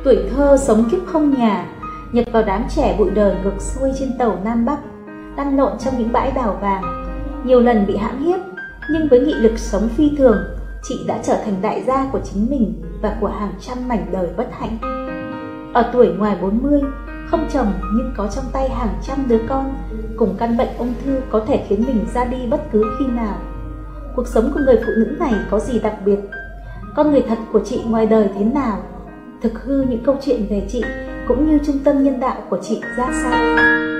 Tuổi thơ sống kiếp không nhà, nhập vào đám trẻ bụi đời ngược xuôi trên tàu Nam Bắc, lăn lộn trong những bãi đào vàng, nhiều lần bị hãm hiếp, nhưng với nghị lực sống phi thường, chị đã trở thành đại gia của chính mình và của hàng trăm mảnh đời bất hạnh. Ở tuổi ngoài 40, không chồng nhưng có trong tay hàng trăm đứa con, cùng căn bệnh ung thư có thể khiến mình ra đi bất cứ khi nào. Cuộc sống của người phụ nữ này có gì đặc biệt? Con người thật của chị ngoài đời thế nào? Thực hư những câu chuyện về chị cũng như trung tâm nhân đạo của chị ra sao?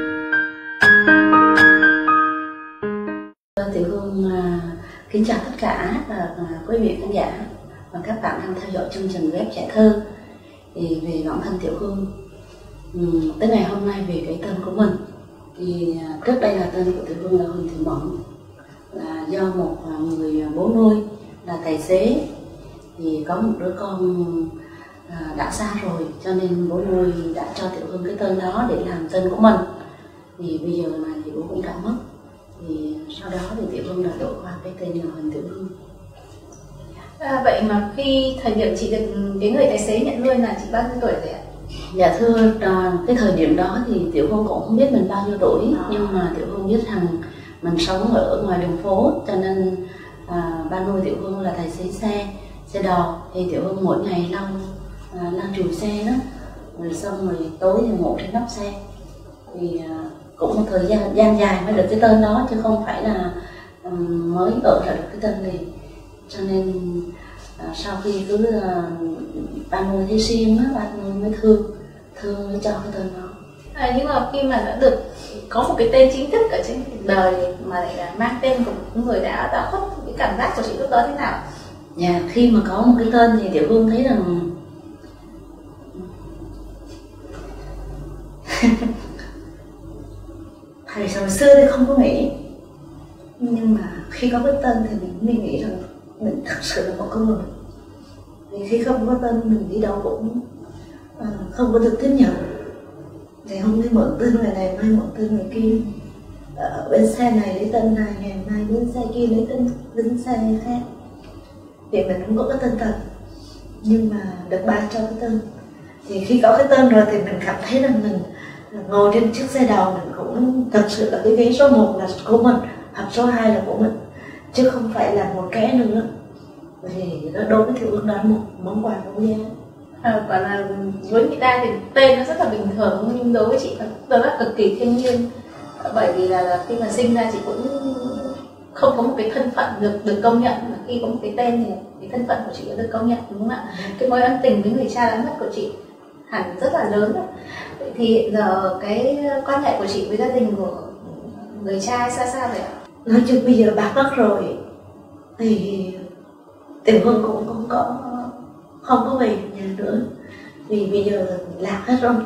Tiểu Hương kính chào tất cả và quý vị khán giả và các bạn đang theo dõi chương trình webtretho. Thì về bản thân Tiểu Hương, tới ngày hôm nay về cái tên của mình, thì trước đây là tên của Tiểu Hương là Huynh Tieu Huong, là do một người bố nuôi là tài xế, thì có một đứa con đã xa rồi, cho nên bố nuôi đã cho Tiểu Hương cái tên đó để làm tên của mình. Thì bây giờ là thì bố cũng đã mất, thì sau đó thì Tiểu Hương đã đổi qua cái tên là Huỳnh Tiểu Hương. Vậy mà khi thời điểm chị được cái người tài xế nhận nuôi là chị bao nhiêu tuổi rồi ạ? Dạ thưa, cái thời điểm đó thì Tiểu Hương cũng không biết mình bao nhiêu tuổi, nhưng mà Tiểu Hương biết rằng mình sống ở ngoài đường phố, cho nên ba nuôi Tiểu Hương là tài xế xe đò, thì Tiểu Hương mỗi ngày lau chùi xe đó, rồi xong rồi tối thì ngủ trên nóc xe. Thì cũng một thời gian dài mới được cái tên đó, chứ không phải là mới ở là được cái tên liền. Cho nên sau khi cứ ba nuôi thấy xiên á, ba nuôi mới thương mới cho cái tên đó. Nhưng mà khi mà đã được có một cái tên chính thức ở trên đời mà lại là mang tên của một người đã khuất, cái cảm giác của chị lúc đó thế nào? Dạ, khi mà có một cái tên thì Tiểu Hương thấy rằng thời xưa thì không có nghĩ, nhưng mà khi có cái tên thì mình nghĩ rằng mình thật sự là một con người. Vì khi không có tên mình đi đâu cũng không có được tiếp nhận, thì hôm nay mượn tên người này, mai mượn tên người kia, bên xe này lấy tên này, ngày mai bên xe kia lấy tên xe khác. Thì mình không có cái tên thật, nhưng mà được ba cho cái tên. Thì khi có cái tên rồi thì mình cảm thấy rằng mình ngồi trên chiếc xe đầu, mình cũng thật sự là cái ghế số 1 là của mình, hoặc số 2 là của mình, chứ không phải là một cái nữa. Thì đối với Tiểu Hương đó là một món quà vô giá. Còn là với người ta thì tên nó rất là bình thường, nhưng đối với chị nó rất cực kỳ thiêng liêng. Bởi vì là khi mà sinh ra chị cũng không có một cái thân phận được công nhận, mà khi có một cái tên thì cái thân phận của chị đã được công nhận, đúng không ạ? Cái mối ân tình với người cha đã mất của chị hẳn rất là lớn rồi. Vậy thì hiện giờ cái quan hệ của chị với gia đình của người cha xa sao vậy ạ? Nói chung bây giờ bà mất rồi thì Tiểu Hương cũng không có về nhà nữa, vì bây giờ lạc hết rồi.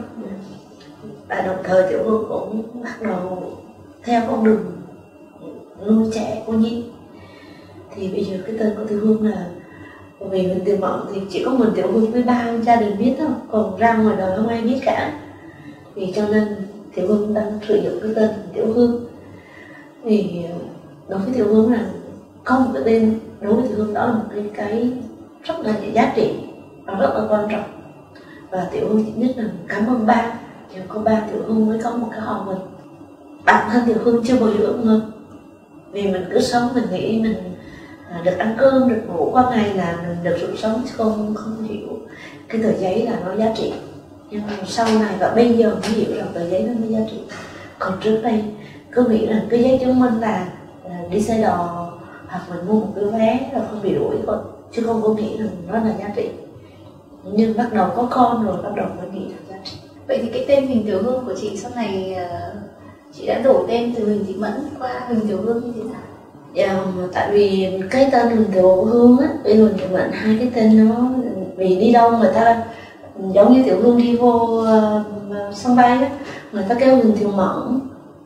Và đồng thời Tiểu Hương cũng bắt đầu theo con đường nuôi trẻ cô nhi. Thì bây giờ cái tên của Tiểu Hương là vì mình Tiểu Huong thì chỉ có mình Tiểu Hương với ba gia đình biết thôi, còn ra ngoài đời không ai biết cả. Vì cho nên Tiểu Hương đang sử dụng cái tên Tiểu Hương. Thì đối với Tiểu Hương là có một cái tên, đối với Tiểu Hương đó là một cái rất là giá trị và rất là quan trọng. Và Tiểu Hương chỉ nhất là cảm ơn ba, nhờ có ba Tiểu Hương mới có một cái họ mình. Bản thân Tiểu Hương chưa bao giờ ước mơ, vì mình cứ sống mình nghĩ mình được ăn cơm, được ngủ qua ngày là mình được sự sống, chứ không hiểu cái tờ giấy là nó giá trị. Nhưng mà sau này và bây giờ mới hiểu rằng tờ giấy nó mới giá trị. Còn trước đây cứ nghĩ rằng cái giấy chứng minh là đi xe đò hoặc mình mua một cái vé rồi không bị đuổi thôi, chứ không có nghĩ rằng nó là giá trị. Nhưng bắt đầu có con rồi bắt đầu mới nghĩ là giá trị. Vậy thì cái tên Huỳnh Tiểu Hương của chị sau này chị đã đổi tên từ Huỳnh Thị Mẫn qua Huỳnh Tiểu Hương như thế nào? Dạ, tại vì cái tên Huỳnh Tiểu Hương á, với Huỳnh Tiểu Mẫn, hai cái tên nó, vì đi đâu người ta giống như Tiểu Hương đi vô sân bay á, người ta kêu Huỳnh Tiểu Mẫn,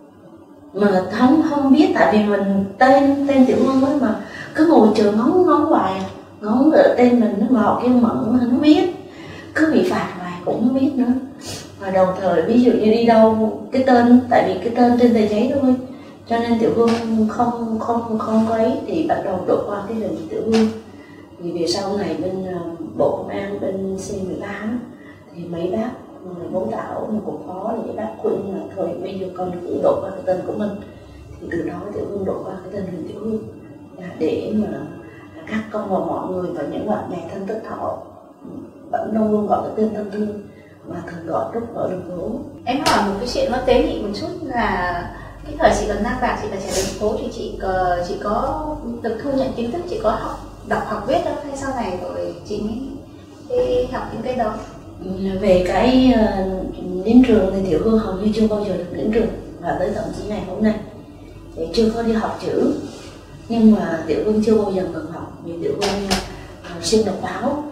mà không biết, tại vì mình tên Tiểu Hương ấy mà cứ ngồi chờ ngóng hoài, ngóng ở tên mình mà họ kêu Mẫn mà nó biết, cứ bị phạt hoài cũng không biết nữa. Và đồng thời ví dụ như đi đâu cái tên, tại vì cái tên trên tờ giấy thôi, cho nên Tiểu Hương không có ấy, thì bắt đầu đổi qua cái hình Tiểu Hương. Vì về sau này bên Bộ Công an, bên C13 thì mấy bác người bố tạo một cục phó thì bác khuyên là thôi bây giờ con cứ đổ qua cái tên của mình, thì từ đó Tiểu Hương đổ qua cái tên Huỳnh Tiểu Hương để mà các con và mọi người và những bạn bè thân tích họ vẫn luôn luôn gọi cái tên thân thương và thường gọi lúc ở đường phố. Em hỏi một cái chuyện nó tế nhị một chút là cái thời chị còn Nam Bạc, chị là trẻ đường phố thì chị có được thu nhận kiến thức, chị có đọc học viết đâu, hay sau này rồi chị mới học những cái đó? Về cái đến trường thì Tiểu Hương hầu như chưa bao giờ được đến trường, và tới thậm chí ngày hôm nay thì chưa có đi học chữ. Nhưng mà Tiểu Hương chưa bao giờ ngừng học, vì Tiểu Hương siêng đọc báo,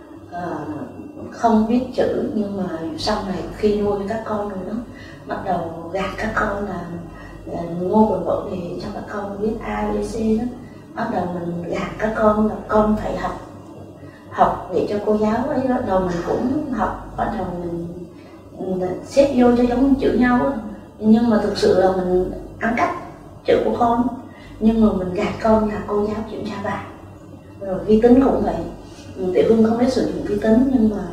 không biết chữ. Nhưng mà sau này khi nuôi các con rồi đó, bắt đầu gạt các con là ngô quần vợ thì cho các con biết A, B, C đó. Bắt đầu mình gạt các con là con phải học để cho cô giáo ấy. Bắt đầu mình cũng học, bắt đầu mình xếp vô cho giống chữ nhau đó. Nhưng mà thực sự là mình ăn cắp chữ của con, nhưng mà mình gạt con là cô giáo kiểm tra bài. Rồi vi tính cũng vậy, Tiểu Hương không biết sử dụng vi tính, nhưng mà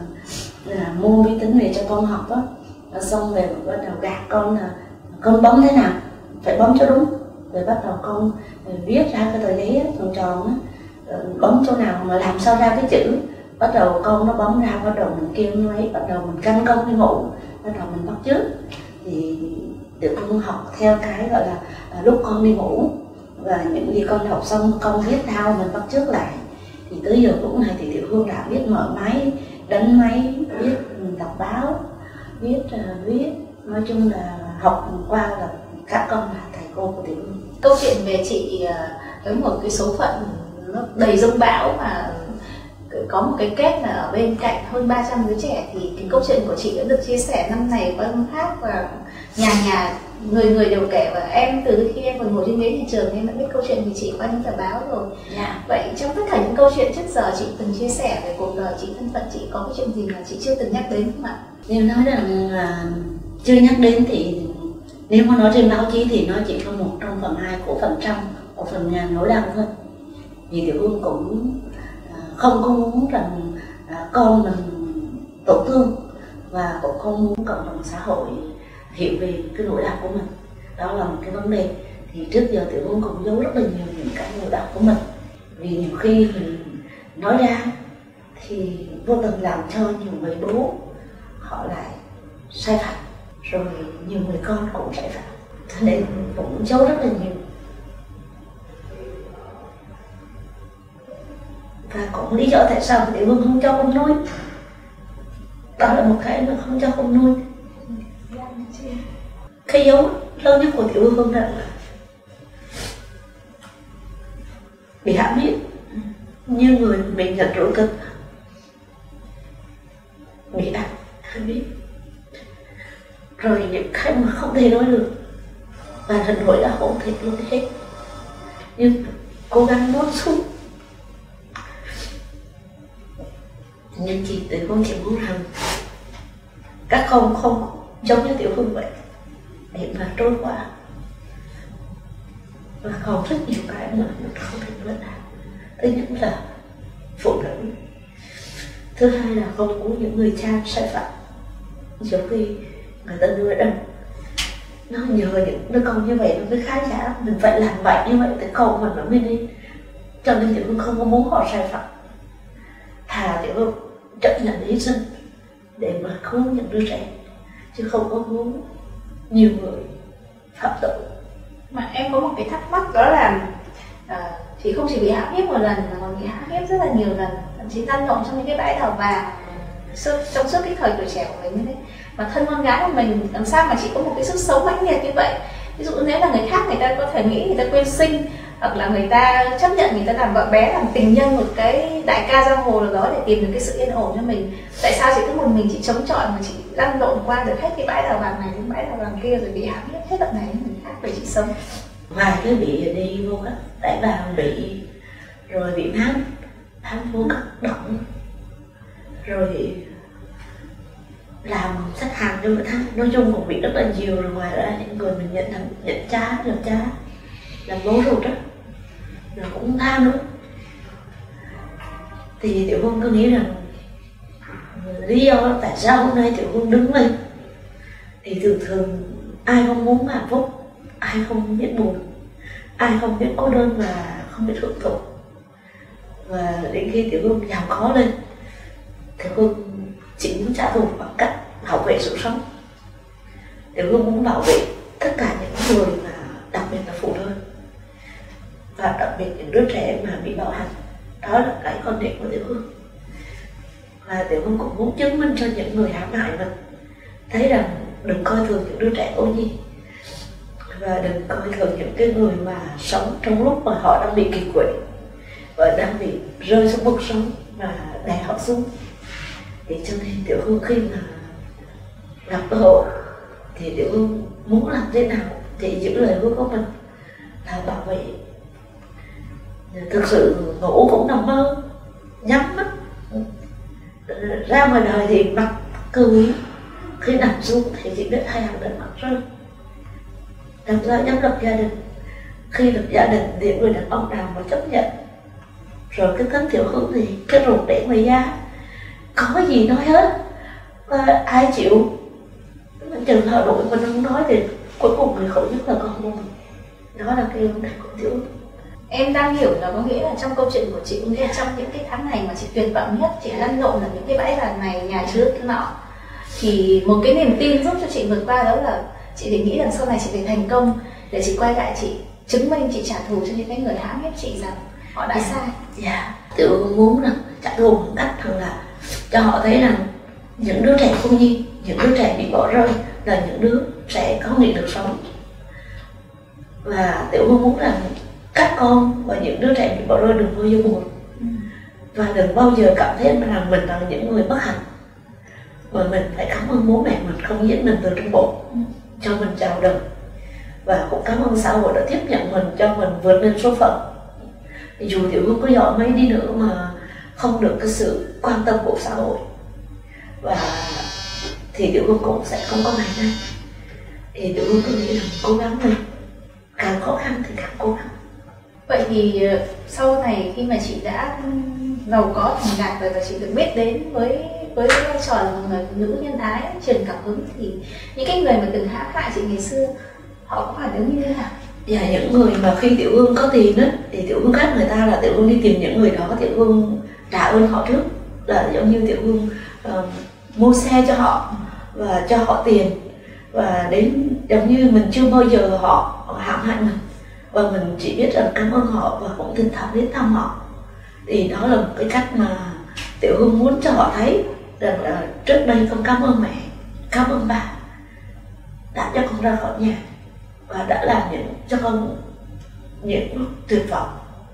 mua vi tính về cho con học á, xong về bắt đầu gạt con là con bấm thế nào phải bấm cho đúng, rồi bắt đầu con viết ra cái tờ giấy tròn tròn á, bấm chỗ nào mà làm sao ra cái chữ. Bắt đầu con nó bấm ra, bắt đầu mình kêu như ấy, bắt đầu mình canh con đi ngủ, bắt đầu mình bắt chước. Thì Tiểu Hương học theo cái gọi là lúc con đi ngủ, và những gì con học xong con viết thao mình bắt chước lại. Thì tới giờ lúc này thì Tiểu Hương đã biết mở máy, đánh máy, biết đọc báo, biết viết, nói chung là học qua là các con là thầy cô của Tiểu Hương. Câu chuyện về chị với một cái số phận nó đầy dông bão mà có một cái kết là ở bên cạnh hơn 300 đứa trẻ, thì cái câu chuyện của chị đã được chia sẻ năm này qua năm khác, và nhà người đều kể, và em từ khi em còn ngồi trên ghế nhà trường em đã biết câu chuyện của chị qua những tờ báo rồi. Vậy trong tất cả những câu chuyện trước giờ chị từng chia sẻ về cuộc đời chị, thân phận chị, có cái chuyện gì mà chị chưa từng nhắc đến không ạ? Nếu nói rằng là chưa nhắc đến thì nếu mà nói trên báo chí thì nó chỉ có 1/2 của phần ngàn nỗi đau thôi. Vì Tiểu Hương cũng không có muốn rằng con mình tổn thương, và cũng không muốn cộng đồng xã hội hiểu về cái nỗi đau của mình. Đó là một cái vấn đề. Thì trước giờ Tiểu Hương cũng giấu rất là nhiều những cái nỗi đau của mình, vì nhiều khi mình nói ra thì vô tình làm cho nhiều người bố họ lại sai phạm, rồi nhiều người con cũng sai phạm, cho nên cũng giấu rất là nhiều. Và cũng lý do tại sao Tiểu Hương không cho con nuôi, đó là một cái mà không cho con nuôi. Cái dấu lớn nhất của Tiểu Hương là bị hãm hiếp, như người bị nhận rượu cực, bị ác hãm hiếp, rồi những cái mà không thể nói được, và thành nỗi đau không thể luôn hết, nhưng cố gắng nuốt xuống. Nhưng chị Tiểu Hương chỉ muốn rằng các con không giống như Tiểu Hương vậy để mà trôi qua, và còn rất nhiều cái mà mình không thể nói ra. Thứ nhất là phụ nữ, thứ hai là không có những người cha sai phạm, giống khi người ta đưa ra nó nhờ những đứa con như vậy nó mới khá giả, mình phải làm vậy như vậy thì con mình nó mới đi. Cho nên Tiểu Hương không có muốn họ sai phạm, thà Tiểu Hương chấp nhận hy sinh để mà cứu những đứa trẻ, chứ không có muốn nhiều người phạm tội. Mà em có một cái thắc mắc, đó là chị không chỉ bị hãm hiếp một lần mà còn bị hãm hiếp rất là nhiều lần, thậm chí lăn lộn trong những cái bãi đào vàng trong suốt cái thời tuổi trẻ của mình như thế. Mà thân con gái của mình làm sao mà chị có một cái sức sống mãnh liệt như vậy? Ví dụ nếu là người khác, người ta có thể nghĩ người ta quên sinh, hoặc là người ta chấp nhận người ta làm vợ bé, làm tình nhân một cái đại ca giang hồ nào đó để tìm được cái sự yên ổn cho mình. Tại sao chị cứ một mình chị chống chọi mà chị lăn lộn qua được hết cái bãi đào vàng này đến bãi đào vàng kia, rồi bị hãm hiếp hết đoạn này đến người khác để chị sống? Vài cái bị đi vô các đại bàng bị, rồi bị tham vô các động, rồi làm khách hàng cho người ta, nói chung cũng bị rất là nhiều. Rồi ngoài ra những người mình nhận cha, làm bố ruột đó, rồi cũng tham nữa. Thì Tiểu Hương cứ nghĩ rằng lý do tại sao hôm nay Tiểu Hương đứng lên thì thường thường ai không muốn hạnh phúc, ai không biết buồn, ai không biết cô đơn và không biết hưởng thụ. Và đến khi Tiểu Hương giàu khó lên, Tiểu Hương chỉ muốn trả thù bằng cách bảo vệ sự sống. Tiểu Hương muốn bảo vệ tất cả những người mà đặc biệt là phụ nữ và đặc biệt những đứa trẻ mà bị bạo hành. Đó là cái quan điểm của Tiểu Hương. Và Tiểu Hương cũng muốn chứng minh cho những người hãm hại mình thấy rằng đừng coi thường những đứa trẻ cô nhi, và đừng coi thường những cái người mà sống trong lúc mà họ đang bị kiệt quệ và đang bị rơi xuống vực sâu và đè họ xuống. Thì cho nên Tiểu Hương khi mà gặp cơ hội thì Tiểu Hương muốn làm thế nào thì giữ lời hứa của mình là bảo vệ. Thực sự ngủ cũng nằm mơ, nhắm mắt ra ngoài đời thì mặt cười, khi nằm xuống thì chỉ biết hai hàng nước mắt rơi. Làm sao dám lập gia đình, khi lập gia đình thì người đàn ông nào mà chấp nhận. Rồi cái tấm Tiểu Hương thì cái ruột để ngoài da, có gì nói hết, và ai chịu chừng họ đuổi mình không nói thì cuối cùng người khổ nhất là con của mình. Đó là cái vấn đề của Tiểu Hương. Em đang hiểu là có nghĩa là trong câu chuyện của chị, có nghĩa là trong những cái tháng ngày mà chị tuyệt vọng nhất, chị lăn lộn ở những cái bãi vàng này, nhà trước cái nọ, thì một cái niềm tin giúp cho chị vượt qua đó là chị phải nghĩ rằng sau này chị phải thành công để chị quay lại, chị chứng minh, chị trả thù cho những cái người hãm hiếp chị rằng họ đã sai. Tiểu Hương muốn là trả thù bằng cách rằng là cho họ thấy rằng những đứa trẻ cô nhi, những đứa trẻ bị bỏ rơi là những đứa trẻ có nghị lực sống. Và Tiểu Hương muốn rằng các con và những đứa trẻ bị bỏ rơi đừng bao giờ buồn, và đừng bao giờ cảm thấy rằng mình là những người bất hạnh, mà mình phải cảm ơn bố mẹ mình không giết mình từ trong bụng cho mình chào đời, và cũng cảm ơn xã hội đã tiếp nhận mình cho mình vượt lên số phận. Dù Tiểu Hương có giỏi mấy đi nữa mà không được cái sự quan tâm của xã hội, và thì Tiểu Hương cũng sẽ không có ngày nay. Thì Tiểu Hương cứ nghĩ rằng cố gắng lên, càng khó khăn thì càng cố gắng. Vậy thì sau này khi mà chị đã giàu có thành đạt rồi và chị được biết đến với vai trò là một người phụ nữ nhân ái, truyền cảm hứng, thì những cái người mà từng hãm hại chị ngày xưa họ có phản ứng như thế nào? Những người mà khi Tiểu Hương có tiền á thì Tiểu Hương khác người ta là Tiểu Hương đi tìm những người đó, Tiểu Hương trả ơn họ trước, là giống như Tiểu Hương mua xe cho họ và cho họ tiền, và đến giống như mình chưa bao giờ họ hãm hại mình, và mình chỉ biết rằng cảm ơn họ và cũng thỉnh thoảng đến thăm họ. Thì đó là một cái cách mà Tiểu Hương muốn cho họ thấy rằng là trước đây con cảm ơn mẹ, cảm ơn ba đã cho con ra khỏi nhà và đã làm cho con những tuyệt vọng.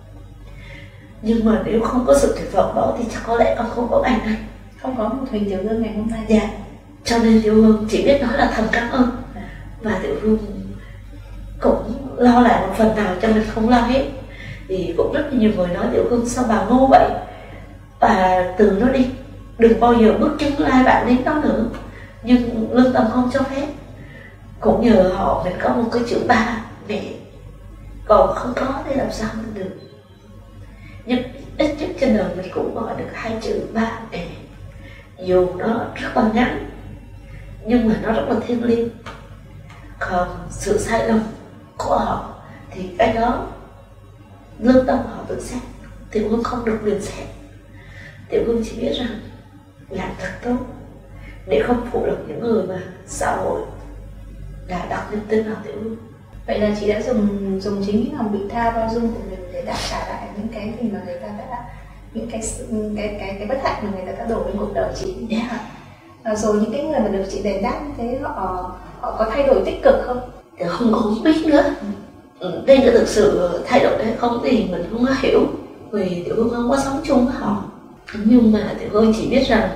Nhưng mà nếu không có sự tuyệt vọng đó thì chắc có lẽ con không có ngày nay, không có một Huỳnh Tiểu Hương ngày hôm nay. Cho nên Tiểu Hương chỉ biết nói là thầm cảm ơn, và Tiểu Hương cũng lo lại một phần nào cho mình không lo hết. Thì cũng rất nhiều người nói Tiểu Hương sao bà ngu vậy, bà từ nó đi, đừng bao giờ bước chân lai bạn đến đó nữa. Nhưng lương tâm không cho phép. Cũng nhờ họ mình có một cái chữ ba mẹ, còn không có thì làm sao mình được. Nhưng ít nhất trên đời mình cũng gọi được hai chữ ba mẹ, dù nó rất là ngắn nhưng mà nó rất là thiêng liêng. Còn sự sai lầm của họ thì cái đó lương tâm họ tự xét, Tiểu Hương không được quyền xét. Tiểu Hương chỉ biết rằng làm thật tốt để không phụ lòng những người mà xã hội đã đặt niềm tin vào Tiểu Hương. Vậy là chị đã dùng chính những lòng vị tha bao dung của mình để đáp trả lại những cái gì mà người ta đã, những cái bất hạnh mà người ta đã đổ lên cuộc đời chị. Rồi những cái người mà được chị đền đáp như thế họ có thay đổi tích cực không? Tiểu Hương cũng không biết nữa. Đây là thực sự thay đổi hay không thì mình không có hiểu, vì Tiểu Hương không có sống chung với họ. Nhưng mà Tiểu Hương chỉ biết rằng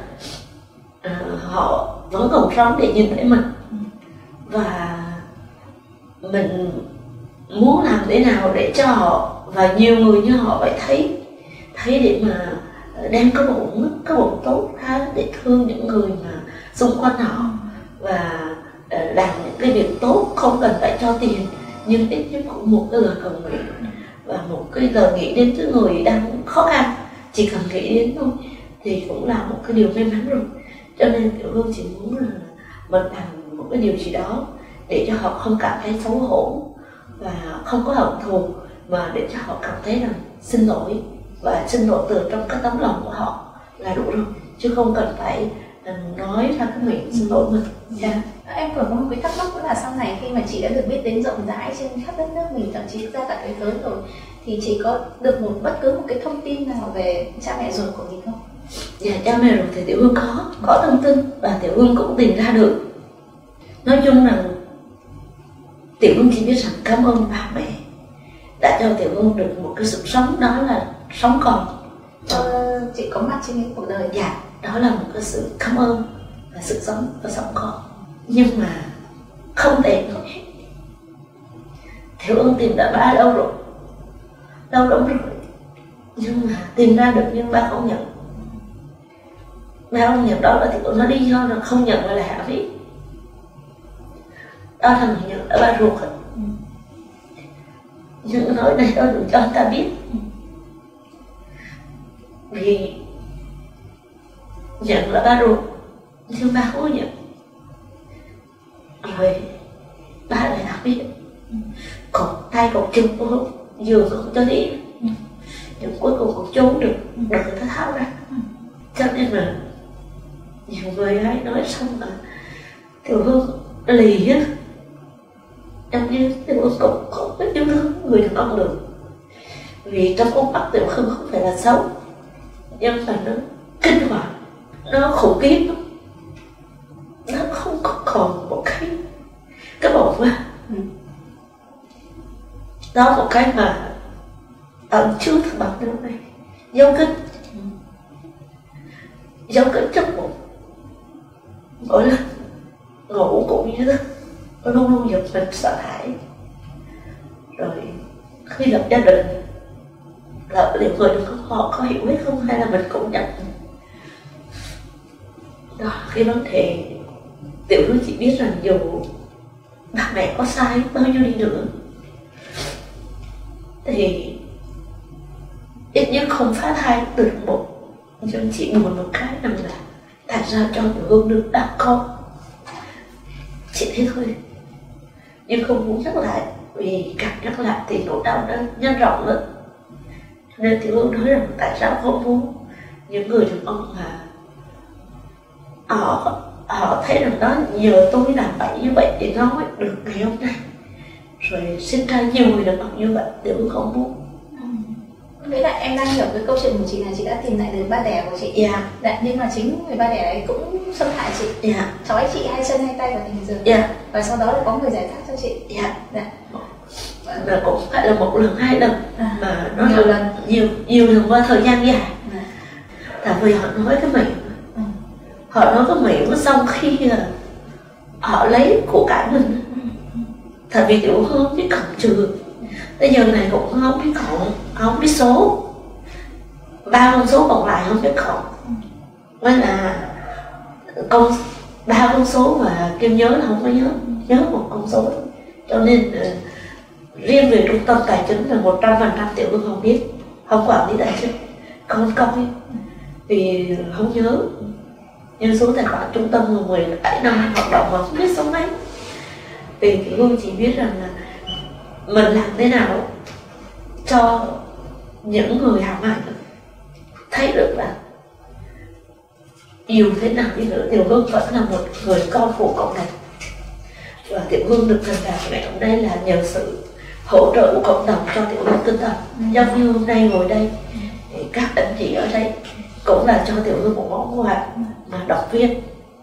họ vẫn còn sống để nhìn thấy mình, và mình muốn làm thế nào để cho họ và nhiều người như họ phải thấy để mà đem cái bụng tốt ha, để thương những người mà xung quanh họ, và làm những cái việc tốt, không cần phải cho tiền, nhưng ít nhất cũng một cái lời cầu nguyện và một cái lời nghĩ đến cái người đang khó khăn, chỉ cần nghĩ đến thôi thì cũng là một cái điều may mắn rồi. Cho nên Tiểu Hương chỉ muốn là mình làm một cái điều gì đó để cho họ không cảm thấy xấu hổ và không có hận thù, mà để cho họ cảm thấy rằng xin lỗi, và xin lỗi từ trong cái tấm lòng của họ là đủ rồi, chứ không cần phải nói ra cái miệng xin lỗi mình. Em còn có một cái thắc mắc nữa là sau này khi mà chị đã được biết đến rộng rãi trên khắp đất nước mình, thậm chí ra cả thế giới rồi, thì chị có được bất cứ một cái thông tin nào về cha mẹ ruột của mình không? Dạ, cha mẹ ruột thì Tiểu Hương có thông tin, và Tiểu Hương cũng tìm ra được. Nói chung là Tiểu Hương chỉ biết rằng cảm ơn ba mẹ đã cho Tiểu Hương được một cái sự sống, đó là sống còn. Chị có mặt trên cái cuộc đời. Dạ, đó là một cái sự cảm ơn và sự sống và sống còn. Nhưng mà không thể nói hết. Tiểu Hương tìm đã ba lâu rồi, lâu lắm rồi, nhưng mà tìm ra được, nhưng ba không nhận. Ba không nhận, đó là Tiểu Hương nó đi do là không nhận là hạ phí. Đó là mình nhận là ba ruột hết. Nhưng cái nói này đó đừng cho người ta biết, vì nhận là ba ruột nhưng ba không nhận, rồi ba lại đã biết. Còn tay còn chân cũng không, giường không cho đi, nhưng cuối cùng cũng trốn được, được người ta tháo ra. Cho nên là nhiều người hay nói xong là Tiểu Hương lì á, trong như Tiểu Hương cũng không biết yêu thương người đàn ông được, vì trong con mắt Tiểu Hương không phải là xấu, nhưng mà nó kinh hoàng, nó khủng khiếp lắm. Nó không có còn một cái bầu hoa. Đó một cái mà ẩn chứa thực bằng lúc này, dấu kính trong bụng. Mỗi lần ngủ cũng như thế, luôn luôn giật mình sợ hãi. Rồi khi lập gia đình là liệu người đừng họ có hiểu hay không, hay là mình cũng nhận. Đó cái vấn đề Tiểu Hương chỉ biết rằng dù ba mẹ có sai bao nhiêu đi nữa thì ít nhất không phá thai từ một. Nhưng chỉ buồn một cái rằng là thành ra cho Tiểu Hương được đàn con, chỉ thế thôi. Nhưng không muốn nhắc lại, vì càng nhắc lại thì nỗi đau nó nhân rộng lên. Nên Tiểu Hương nói rằng tại sao không muốn những người đàn ông mà họ thấy rằng đó nhờ tôi làm bậy như vậy thì nó mới được ngày hôm nay, rồi sinh ra nhiều người đàn ông như vậy. Tiểu Hương không muốn. Nghĩa là em đang hiểu cái câu chuyện của chị là chị đã tìm lại được ba đẻ của chị. Dạ, nhưng mà chính người ba đẻ ấy cũng xâm hại chị, trói chị hai chân hai tay vào thành giường, và sau đó là có người giải thoát cho chị. Và cũng phải là một lần hai lần, mà nó nhiều lần, nhiều lần qua thời gian dài. Tại vì họ nói cái miệng, họ nói cái miệng xong khi họ lấy của cải mình. Tại vì Tiểu Hương biết cộng trừ, bây giờ này cũng không biết cộng, không biết số, ba con số còn lại không biết cộng, với là ba con số mà kêu nhớ là không có nhớ một con số thôi. Cho nên riêng về trung tâm tài chính là 100% Tiểu Hương không biết, không quản lý tài chính, không coi vì không nhớ. Nhưng số tài khoản trung tâm là 17 năm hoạt động mà không biết số mấy. Vì Tiểu Hương chỉ biết rằng là mình làm thế nào cho những người hàm hại thấy được là dù thế nào đi nữa Tiểu Hương vẫn là một người con của cộng đồng. Và Tiểu Hương được thành đạt ngày hôm nay là nhờ sự hỗ trợ của cộng đồng cho Tiểu Hương tinh thần. Giống như hôm nay ngồi đây thì các anh chị ở đây cũng là cho Tiểu Hương một món quà mà động viên.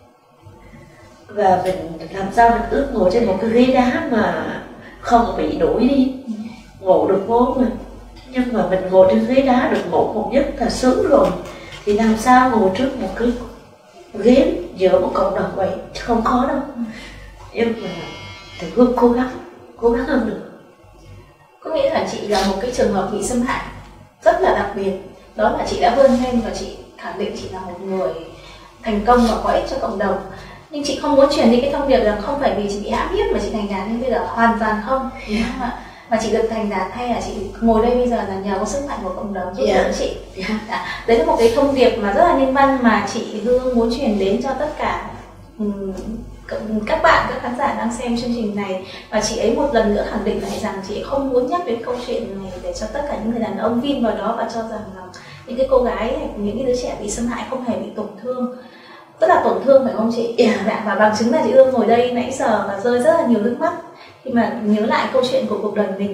Và mình làm sao mình ước ngồi trên một cái ghế đá mà không bị đuổi đi, ngủ được ngố mà. Nhưng mà mình ngồi trên ghế đá được ngủ một giấc là sướng rồi, thì làm sao ngồi trước một cái ghế giữa một cộng đồng vậy, chứ không khó đâu. Nhưng mà Tiểu Hương cố gắng hơn được. Có nghĩa là chị là một cái trường hợp bị xâm hại rất là đặc biệt, đó là chị đã vươn lên và chị khẳng định chị là một người thành công và có ích cho cộng đồng. Nhưng chị không muốn truyền đi cái thông điệp rằng không phải vì chị bị hãm hiếp mà chị thành đạt như bây giờ, hoàn toàn không. Và chị được thành đạt hay là chị ngồi đây bây giờ là nhờ có sức mạnh của cộng đồng giúp đỡ chị. Đấy là một cái thông điệp mà rất là nhân văn mà chị Hương muốn truyền đến cho tất cả các bạn, các khán giả đang xem chương trình này. Và chị ấy một lần nữa khẳng định lại rằng chị ấy không muốn nhắc đến câu chuyện này để cho tất cả những người đàn ông vin vào đó và cho rằng là những cái cô gái hay những cái đứa trẻ bị xâm hại không hề bị tổn thương. Rất là tổn thương phải không chị? Và bằng chứng là chị Hương ngồi đây nãy giờ và rơi rất là nhiều nước mắt khi mà nhớ lại câu chuyện của cuộc đời mình.